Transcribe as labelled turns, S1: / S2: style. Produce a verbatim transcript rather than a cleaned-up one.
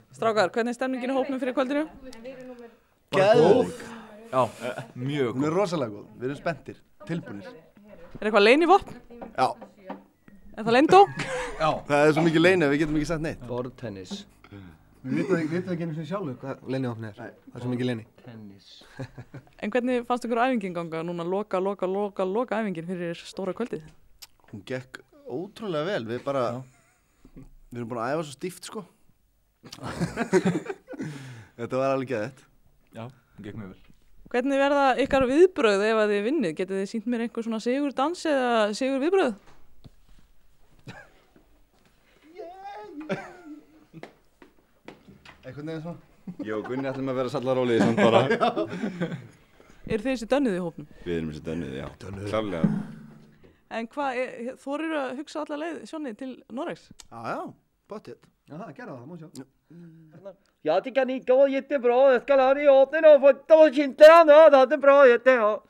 S1: Strákar, hvernig er stemningin í hópnum fyrir kvöldinu?
S2: Geðvig.
S3: Já, mjög
S2: Hún er rosalega góð, við erum spenntir, tilbúnir.
S1: Er eitthvað leynivopn?
S2: Já.
S1: Er það leyndó?
S2: Já. Það er svo mikið leyni að við getum ekki sagt neitt.
S4: Borðtennis. Við vitum ekki einu sinni sjálfur hvað leynivopn er. Nei. Það er svo mikið leyni. Tennis.
S1: En hvernig fannst ykkur æfingin ganga núna loka, loka, loka, loka æfingin fyrir stóra kvöldið?
S2: Hún gekk ótrúlega vel, við bara, við erum búin að æfa svo stíft sko. Þetta var alveg geðvægt.
S3: Já, hún gekk mjög vel.
S1: Hvernig verða ykkar viðbrögð ef að þið vinnið? Getið þið sýnt mér einhver svona sigur dans eða sigur viðbrögð?
S2: Eitthvað nefnir svona?
S5: Ég og Gunni ætlum að vera sallarólegir samt bara.
S1: Eru þið þessi dönnuð í hópnum?
S5: Við erum þessi dönnuð, já. Dönnuð. Klárlega.
S1: En hvað, þorir að hugsa alla leið Sjónni til Noregs?
S2: Já, já, pottet.
S4: Ja, gör det, måste jag.
S6: Jag tycker ni går jättebra. Jag ska ha ni åt nu och få ta kinterna. Det är bra jätte.